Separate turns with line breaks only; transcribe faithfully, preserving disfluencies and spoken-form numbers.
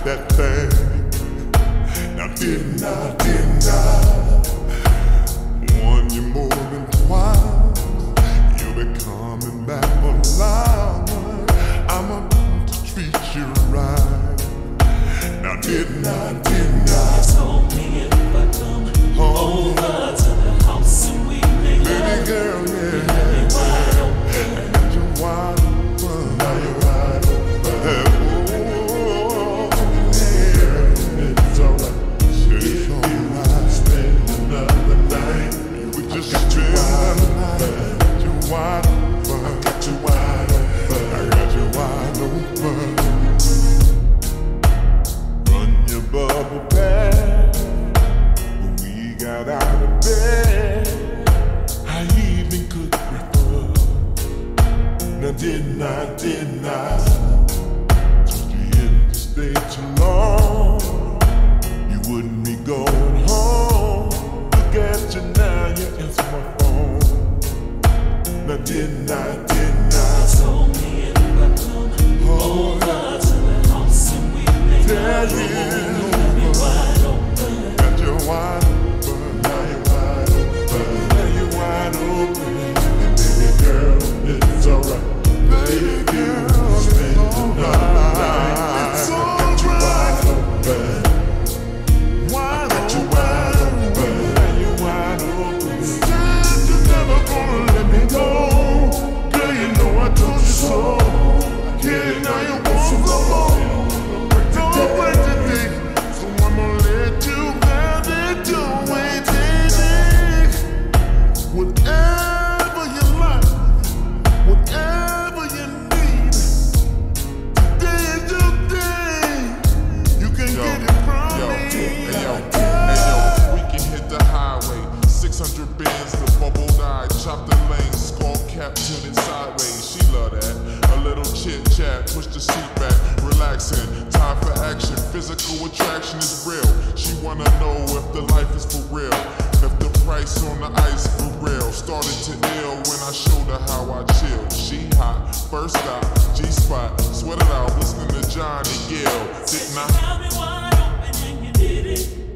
that thing. Now didn't I, didn't I? One you more than twice. You'll be coming back for life. I'm about to treat you right. Now didn't I, didn't I?
You told me if I come
Oh,
over to the house and we make
baby
love,
girl,
you
yeah.
let me wide open.
I got you wide open. Now you're wide open. Oh, yeah. It's alright. It's alright. Spend another night. We just spend another night. I got you wide open. I got you wide open. I got you wide open. Run your bubble back. When we got out of bed, I even could prefer. Now didn't I, didn't I? Told you if you stayed too long, you wouldn't be going home. Look at you now, you answer my phone. Now didn't I, didn't I?
You told me if I come
Oh,
over to the house and we make love,
tell
you
you,
let me wide open.
got you wide open. Now you're wide open. Now you're wide open. And baby girl, it's alright. Baby girl, it's alright. It's alright. Wide open. Now you're wide open. Said you're never gonna let me go. Girl, you know I told you so. Yeah, now you want some more. Don't break the dick. So I'ma let you have it your way, baby. Whatever you like, whatever you need. Today is your day. You can
Yo,
get it from
yo,
me.
hey yo, hey yo, we can hit the highway. six hundred bands, the bubble die, chop the lanes, skull cap tilted sideways. She love that. A little chit chat, push the seat back, relaxing. Time for action, physical attraction is real. She wanna know if the life is for real, if the price on the ice for real. Started to ill when I showed her how I chill. She hot, first stop, G spot, sweat it out, listening to Johnny Gill. Didn't I?
Got me wide open and you did it.